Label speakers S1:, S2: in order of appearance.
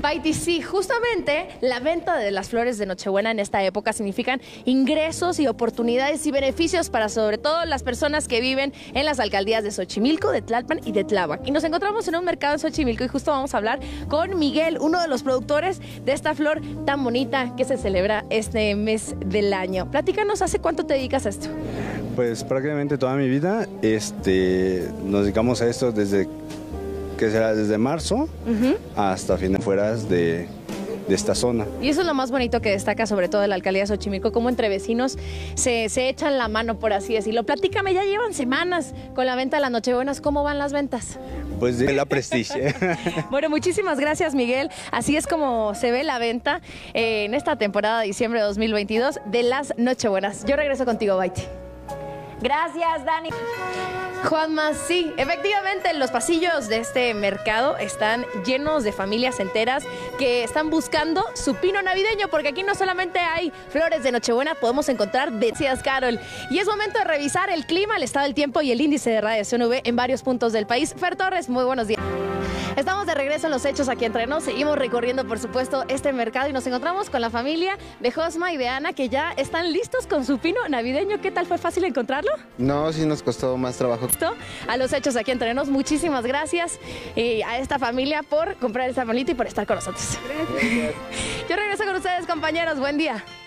S1: Baiti, sí, justamente la venta de las flores de Nochebuena en esta época significan ingresos y oportunidades y beneficios para sobre todo las personas que viven en las alcaldías de Xochimilco, de Tlalpan y de Tláhuac. Y nos encontramos en un mercado en Xochimilco y justo vamos a hablar con Miguel, uno de los productores de esta flor tan bonita que se celebra este mes del año. Platícanos, ¿hace cuánto te dedicas a esto?
S2: Pues prácticamente toda mi vida nos dedicamos a esto desde marzo hasta fin de afueras de esta zona.
S1: Y eso es lo más bonito que destaca sobre todo de la alcaldía de Xochimilco, como entre vecinos se echan la mano, por así decirlo. Platícame, ya llevan semanas con la venta de las Nochebuenas, ¿cómo van las ventas?
S2: Pues de la Prestige.
S1: Bueno, muchísimas gracias, Miguel. Así es como se ve la venta en esta temporada de diciembre de 2022 de las Nochebuenas. Yo regreso contigo, Baiti.
S3: Gracias, Dani.
S1: Juanma, sí, efectivamente los pasillos de este mercado están llenos de familias enteras que están buscando su pino navideño, porque aquí no solamente hay flores de Nochebuena, podemos encontrar decías, Carol. Y es momento de revisar el clima, el estado del tiempo y el índice de radiación UV en varios puntos del país. Fer Torres, muy buenos días. Estamos de regreso en Los Hechos aquí entre nos, seguimos recorriendo por supuesto este mercado y nos encontramos con la familia de Josma y de Ana que ya están listos con su pino navideño. ¿Qué tal? ¿Fue fácil encontrarlo?
S4: No, sí nos costó más trabajo.
S1: A Los Hechos aquí entre nos, muchísimas gracias a esta familia por comprar esta bolita y por estar con nosotros. Gracias. Yo regreso con ustedes, compañeros, buen día.